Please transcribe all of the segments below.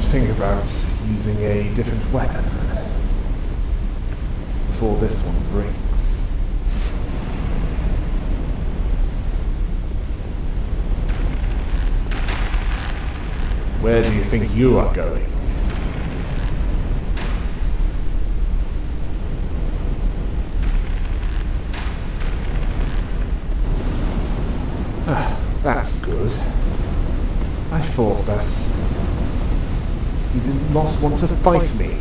think about using a different weapon before this one breaks. Where do you think you are going? That's good. I thought that you did not want to fight me.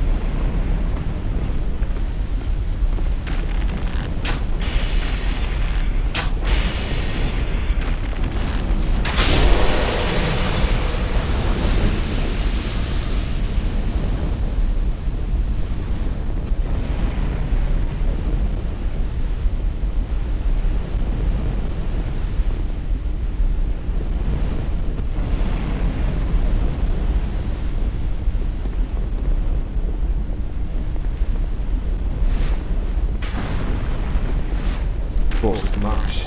Thought as much.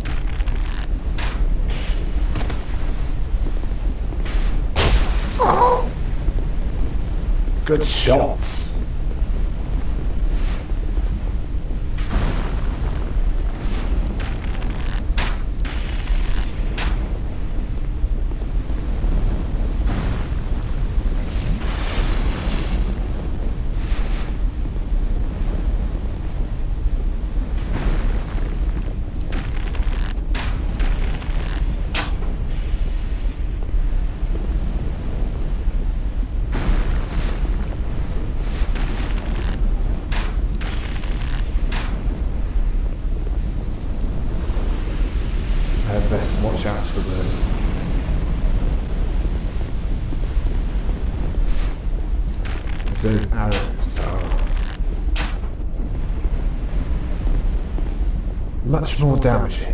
Oh. Good shots. I'd best watch out for those. Those arrows are much more damaging.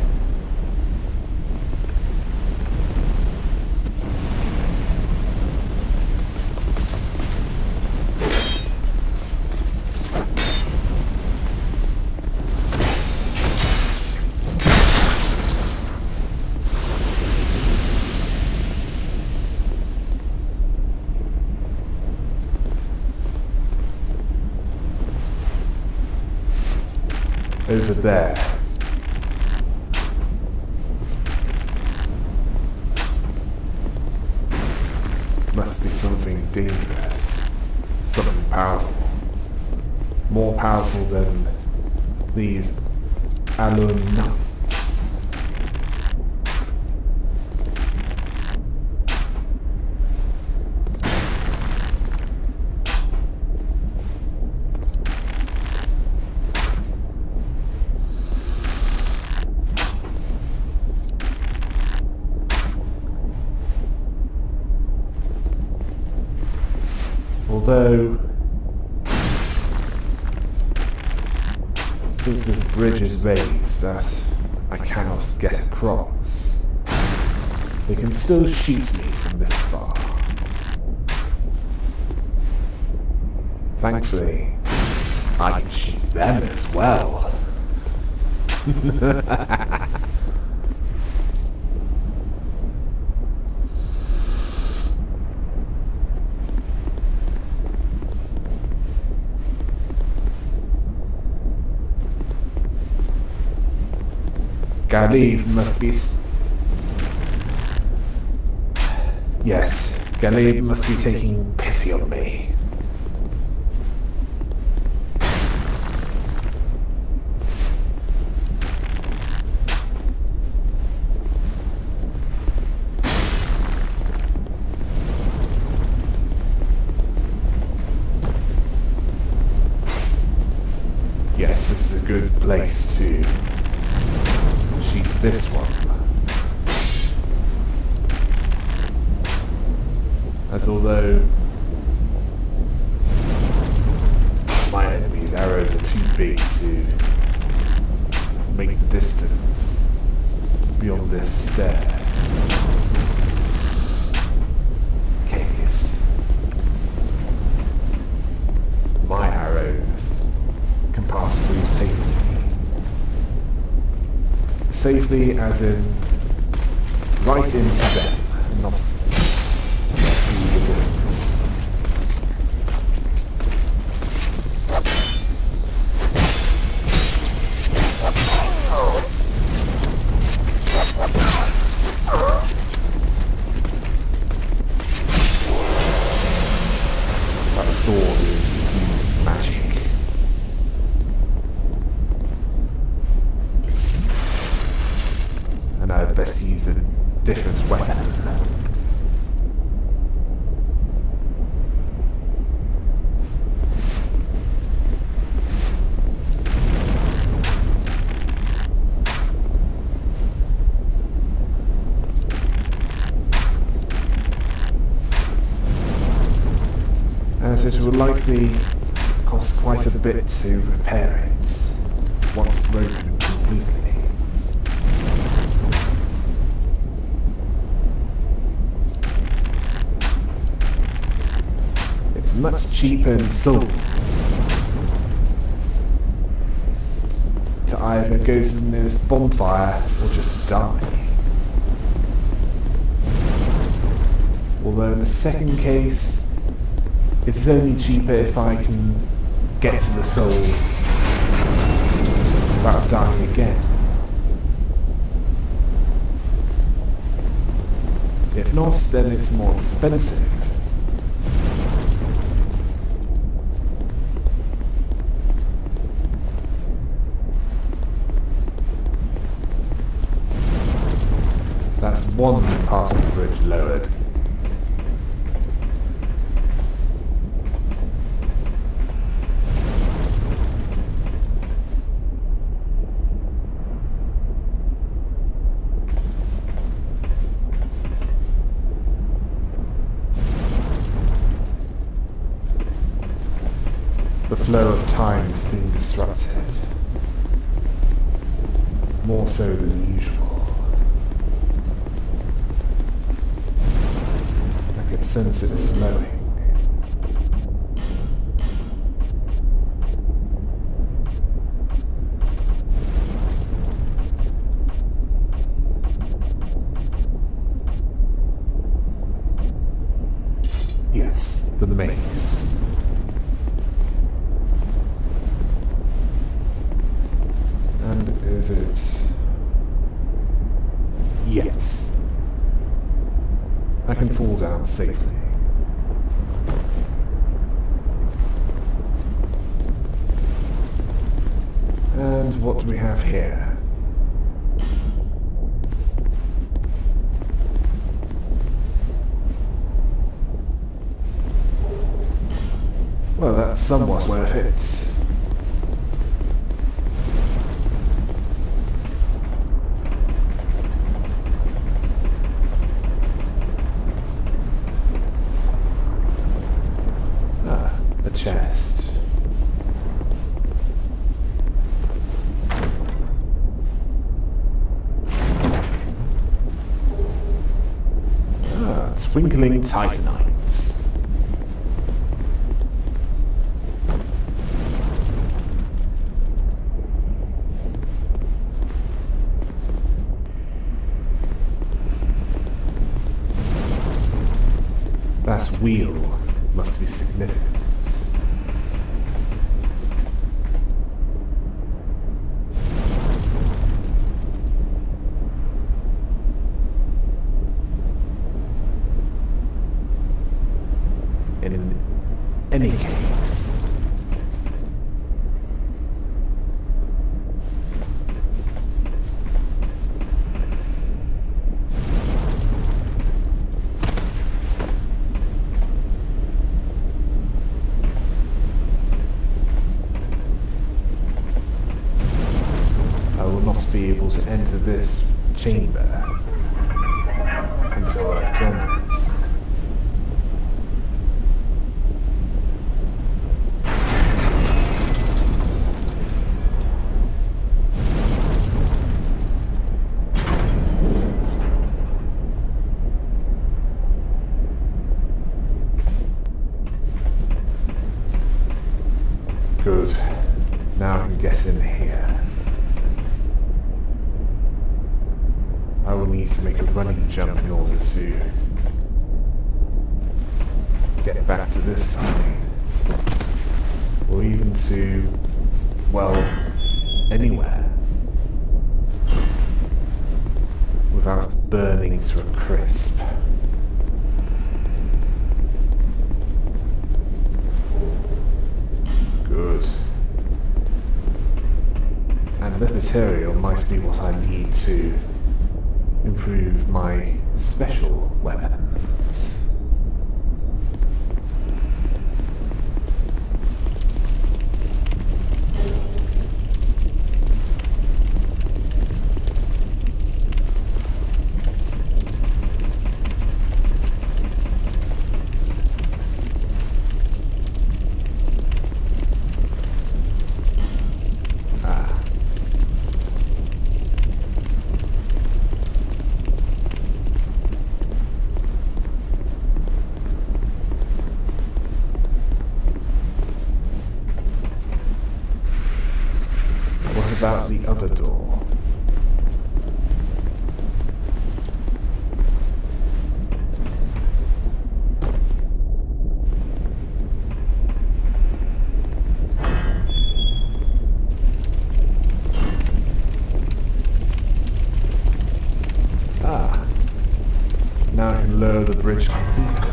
Over there. Must be something dangerous. Something powerful. More powerful than these aloe nuts. Although, since this bridge is raised that I cannot get across, they can still shoot me from this far. Thankfully, I can shoot them as well. Galib must be... Yes, Galib must be taking pity on me. Yes, this is a good place to... this one. As although my enemy's arrows are too big to make the distance beyond this stair case, my arrows can pass through safely. Safely as in right into them, not using sword is infused with magic. And I'd best use a different weapon. As it will likely cost quite a bit to repair it once it's broken completely. It's much cheaper in souls to either go to the nearest bonfire or just to die. Although in the second case, it's only cheaper if I can get to the souls without dying again. If not, then it's more expensive. That's one part of the bridge lowered. The flow of time is being disrupted. More so than usual. I can sense it slowing. Yes, the maze. And is it... Yes. I can fall down safely. And what do we have here? Well, that's somewhat worth it. Chest. Twinkling Titanites. That wheel must be significant. In any case, I will not be able to enter this chamber until I've done this. Good. Now I can get in here. I will need to make a running jump in order to get back to this side. Or even to, well, anywhere. Without burning to a crisp. material might be what I need to improve my special weapons. About the other door. Ah. Now I can lower the bridge completely.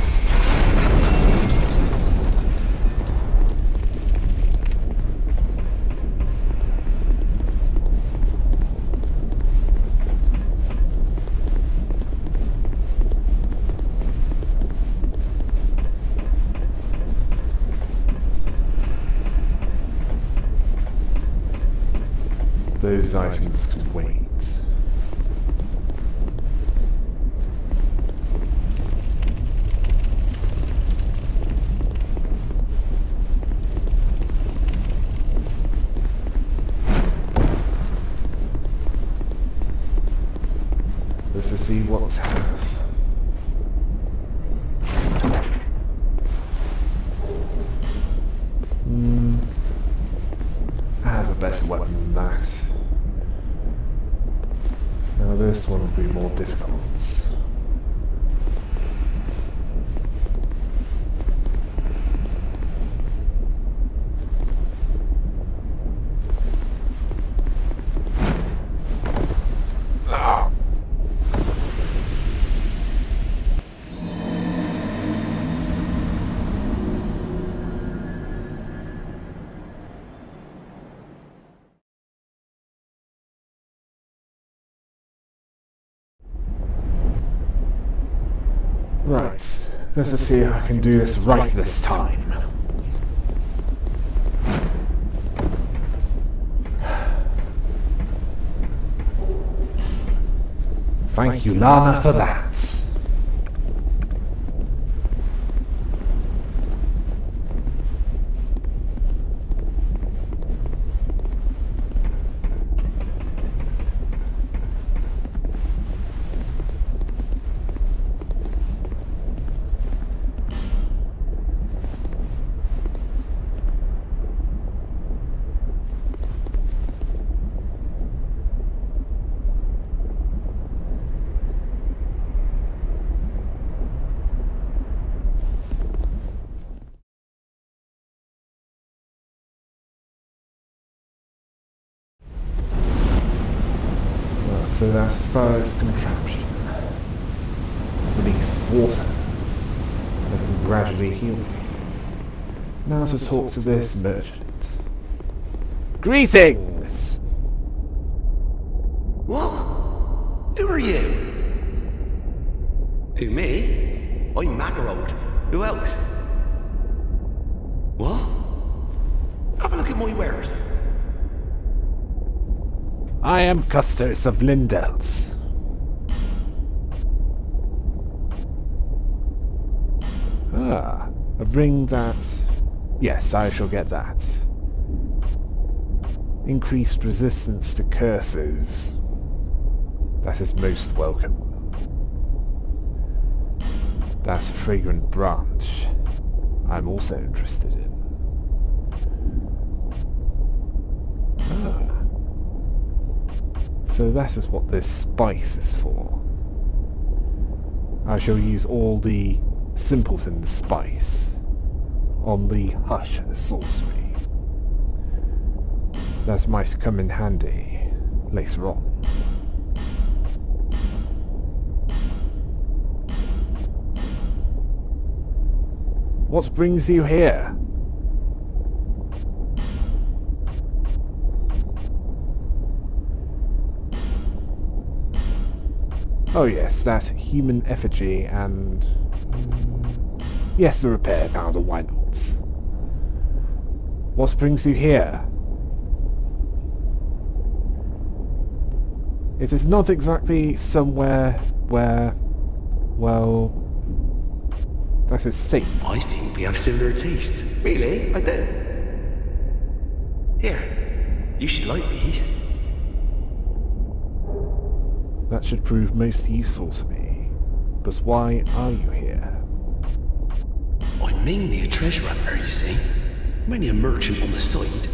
Those items can wait. Let's see what's hers. I have a better weapon than that. Now this one will be more difficult. Ah. Right, let's see if I can do this right this time. Thank you, Lana, for that. So that's the first contraption. Released water that can gradually heal me. Now to talk to this merchant. Greetings! What? Who are you? Who, me? I'm Magarold. Who else? What? Have a look at my wares. I am Custos of Lindels. Ah, a ring that... Yes, I shall get that. Increased resistance to curses. That is most welcome. That's a fragrant branch I'm also interested in. Ah. So that is what this spice is for. I shall use all the simpleton spice on the hush sorcery. That might come in handy later on. What brings you here? Oh yes, that human effigy and... yes, the repair powder, why not? What brings you here? It is not exactly somewhere where... well... that is safe. I think we have similar taste. Really? I do. Here, you should like these. That should prove most useful to me. But why are you here? I'm mainly a treasure hunter, you see. I'm only a merchant on the side.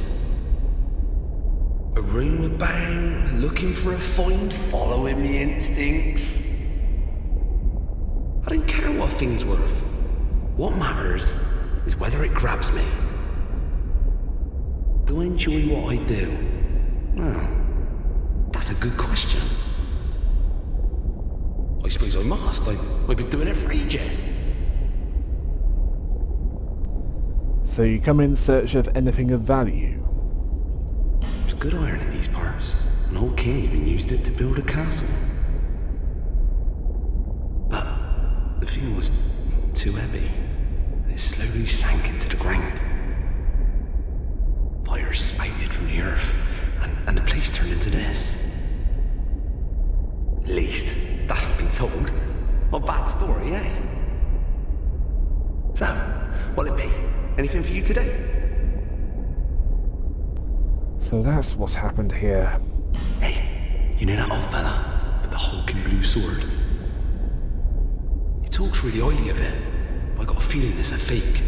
A room about, looking for a find, following me instincts. I don't care what a thing's worth. What matters is whether it grabs me. Do I enjoy what I do? Well, that's a good question. I suppose I must. I've been doing it for ages. So you come in search of anything of value? There's good iron in these parts. An old king even used it to build a castle. But the thing was too heavy, and it slowly sank into the ground. Fire spouted from the earth, and the place turned into this. At least, that's what I've been told. Not a bad story, eh? So, what'll it be? Anything for you today? So that's what happened here. Hey, you know that old fella with the hulking blue sword? He talks really highly of it, but I got a feeling it's a fake.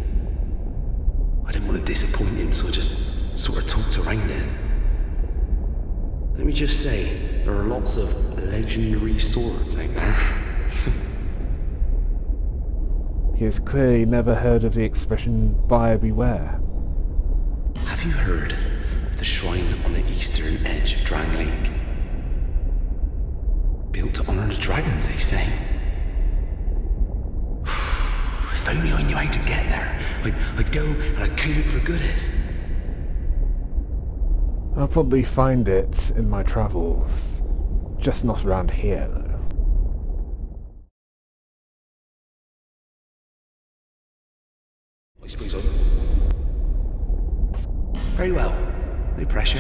I didn't want to disappoint him, so I just sort of talked around it. Let me just say, there are lots of legendary swords out there. He has clearly never heard of the expression buyer beware. Have you heard of the shrine on the eastern edge of Drang Lake? Built to honor the dragons, they say. If only I knew how to get there. I'd go and I'd comb it for goodies. I'll probably find it in my travels. Just not around here, though. I suppose I... Very well. No pressure.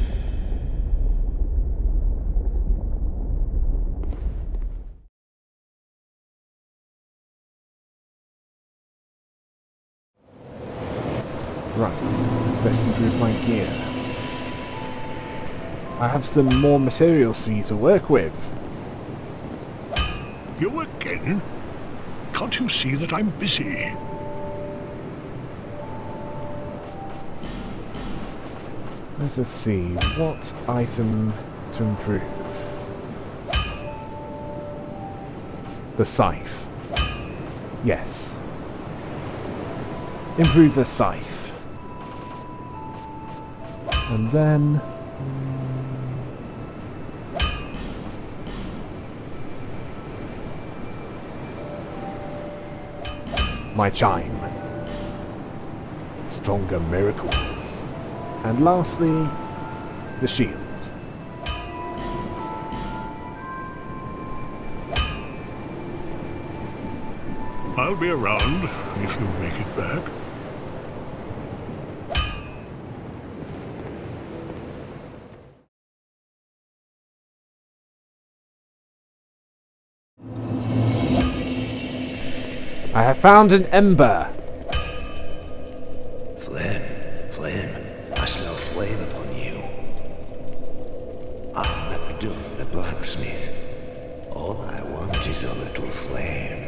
Right, let's improve my gear. I have some more materials for you to work with. You again? Can't you see that I'm busy? Let us see, what item to improve? The scythe. Yes. Improve the scythe. And then... my chime. Stronger miracles. And lastly, the shield. I'll be around if you make it back. I have found an ember. Flame, I smell flame upon you. I'm Macduff the blacksmith. All I want is a little flame.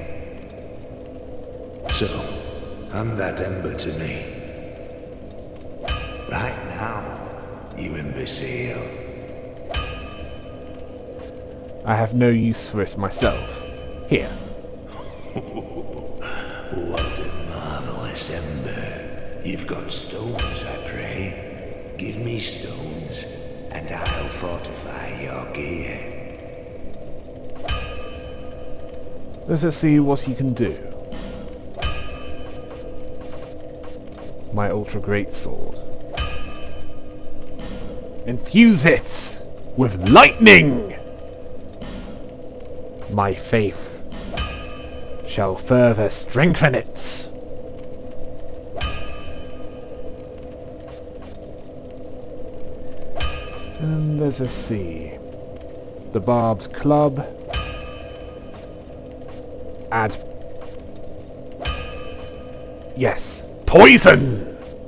So, hand that ember to me. Right now, you imbecile. I have no use for it myself. Here. What a marvelous ember. You've got stones, I pray. Give me stones, and I'll fortify your gear. Let us see what you can do. My ultra great sword. Infuse it with lightning! My faith shall further strengthen it. And there's a C. The Barbed Club. Add. Yes. Poison!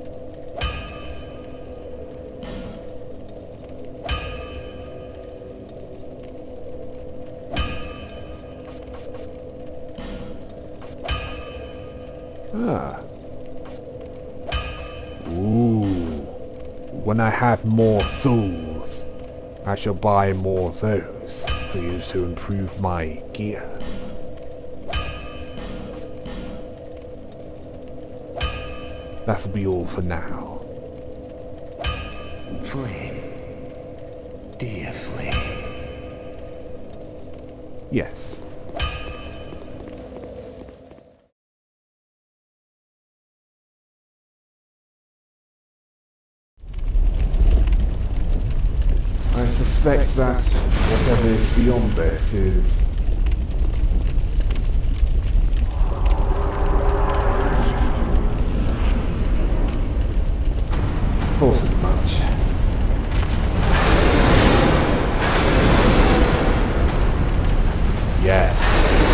Ah. Ooh. When I have more souls, I shall buy more of those for you to improve my gear. That'll be all for now. Flame. Dear Flame. Yes. I suspect that whatever is beyond this is... force as much. Yes.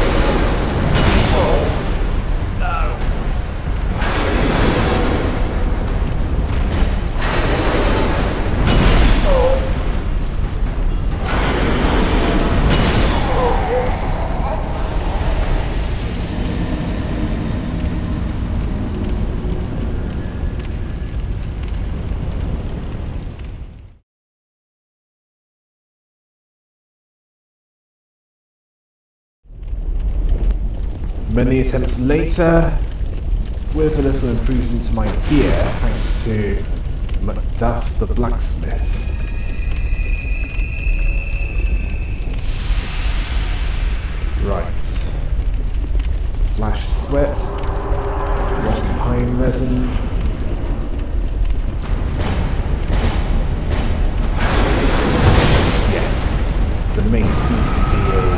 Many attempts later, with a little improvement to my gear, thanks to Macduff the blacksmith. Right. Flash of sweat, rotten pine resin. Yes, the mace seems to be a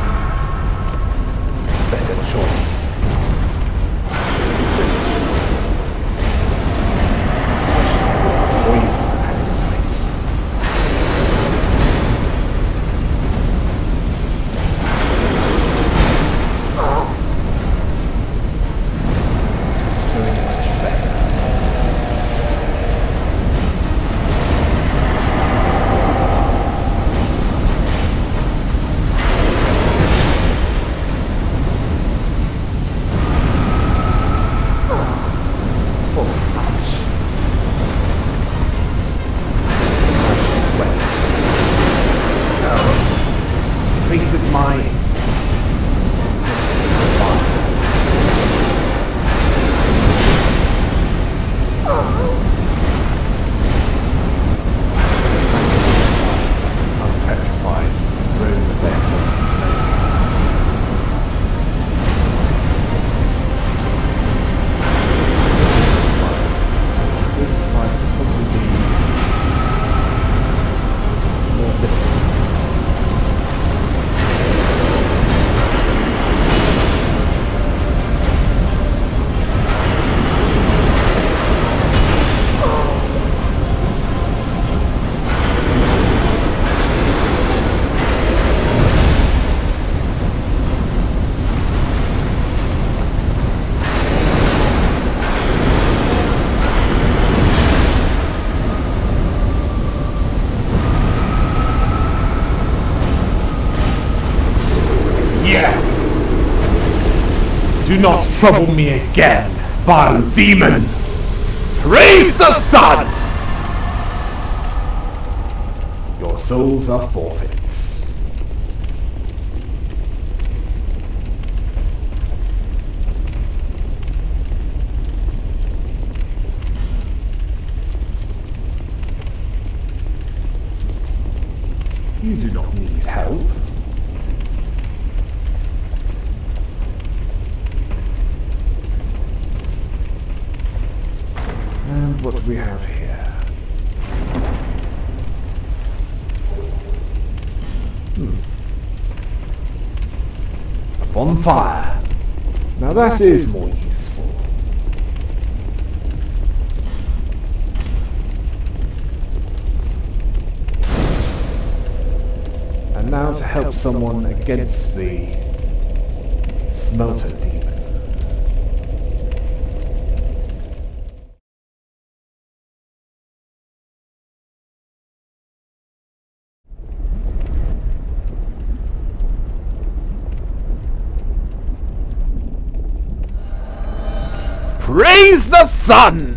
better choice. Especially with poison parasites. This is doing much better. Do not trouble me again, vile demon! Praise the sun! Your souls are forfeits. You do not need help. And what do we have here? on fire. Now that is more useful. And now to help someone against the smelter demon. Praise the sun!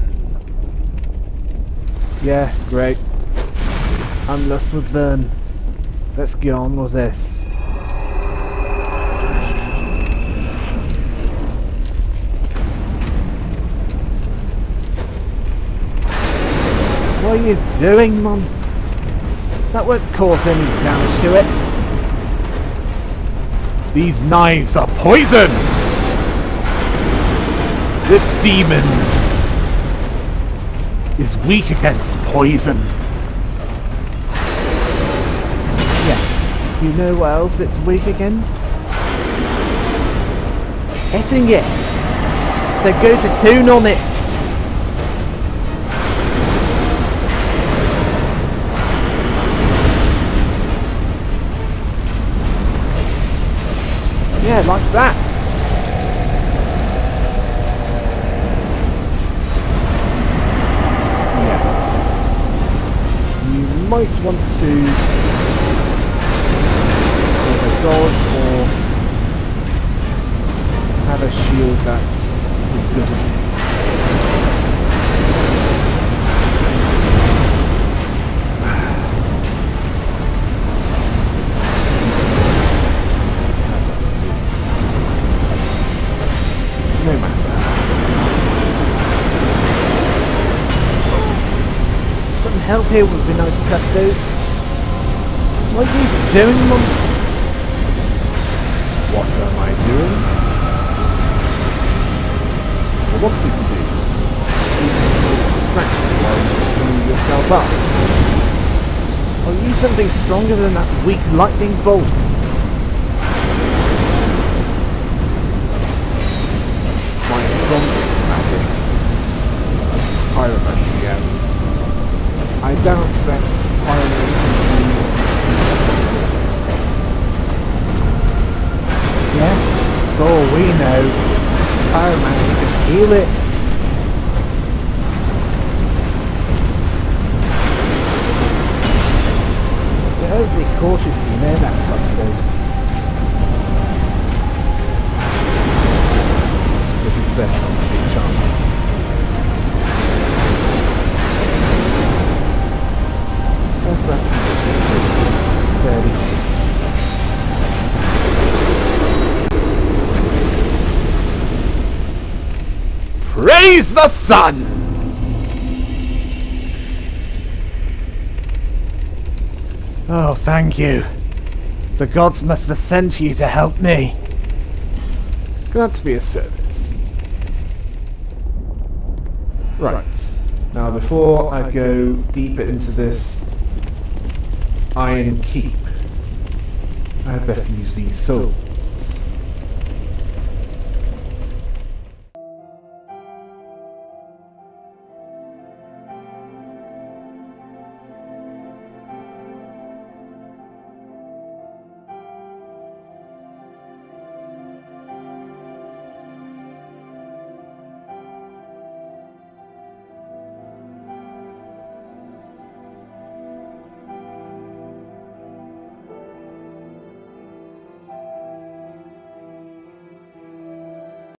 Yeah, great. I'm lost with burn. Let's get on with this. What are you doing, Mum? That won't cause any damage to it. These knives are poison! This demon is weak against poison. Yeah, you know what else it's weak against? Hitting it. So go to tune on it. Yeah, like that. Might want to either dodge or have a shield that's as good as no matter. Some help here would be nice, Custos. What are you doing, Mum? What am I doing? What want you to do? Keep this distracted while you clean yourself up. I'll use something stronger than that weak lightning bolt. My strongest magic is pyromancy, and I doubt that pyromancy will be useless. Yeah, for all we know, pyromancy can heal it. You're overly cautious, you know that, Custos. It is best not to take chances. Praise the sun! Oh, thank you. The gods must have sent you to help me. Glad to be of service. Right. Now, before I go deeper into this Iron Keep, I had best use these souls.